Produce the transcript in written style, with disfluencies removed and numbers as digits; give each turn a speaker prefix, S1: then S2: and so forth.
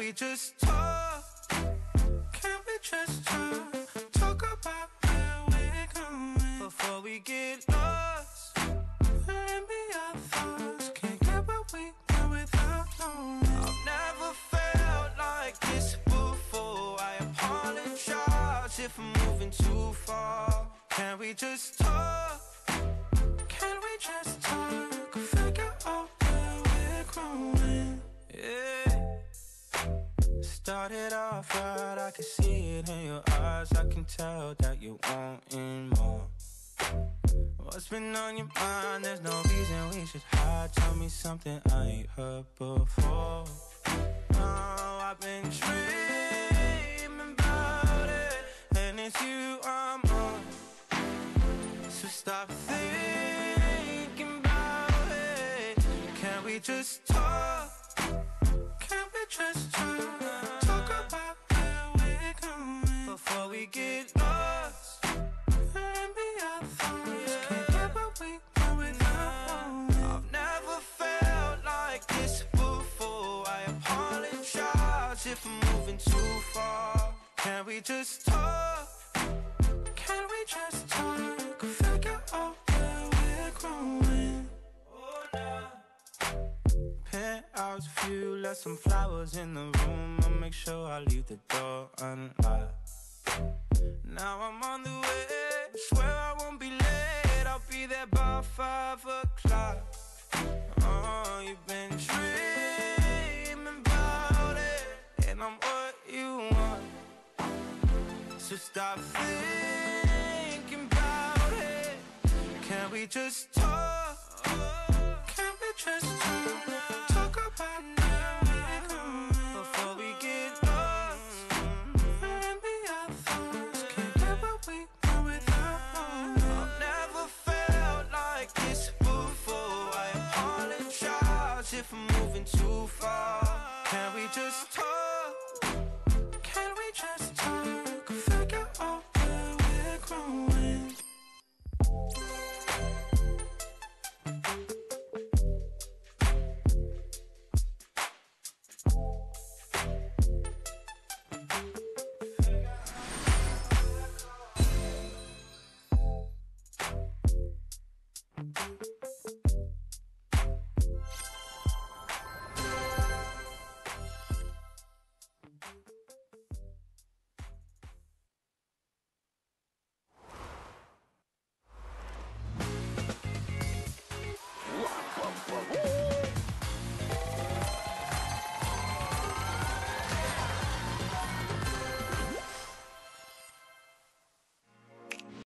S1: we just talk? Can we just talk? Talk about where we're going before we get lost. Maybe our thoughts can't get what we want without knowing. I've never felt like this before. I apologize if I'm moving too far. Can we just talk? Can we just talk? Figure out where we're growing. Yeah. Started off right, I can see it in your eyes. I can tell that you're wanting more. What's been on your mind? There's no reason we should hide. Tell me something I ain't heard before. Oh, I've been dreaming about it, and it's you I'm on. So stop thinking about it. Can we just talk? Can we just talk? Talk about where we're going before we get lost. Maybe our thoughts can't get what we want without knowing. I've never felt like this before. I apologize if I'm moving too far. Can we just talk? Can we just talk? Figure out where we're growing. Oh, nah. Penthouse view, left some flowers in the room. I'll make sure I leave the door unlocked. Now I'm on the way, swear I won't be late. I'll be there by 5 o'clock. Oh, you've been dreaming about it, and I'm what you want. So stop thinking about it. Can we just talk? Can we just talk? Talk about where we're going before we get lost. Maybe our thoughts can't get what we want without knowing. I've never felt like this before. I apologize if I'm moving too far. Can we just talk? Can we just talk? Figure out where we're growing.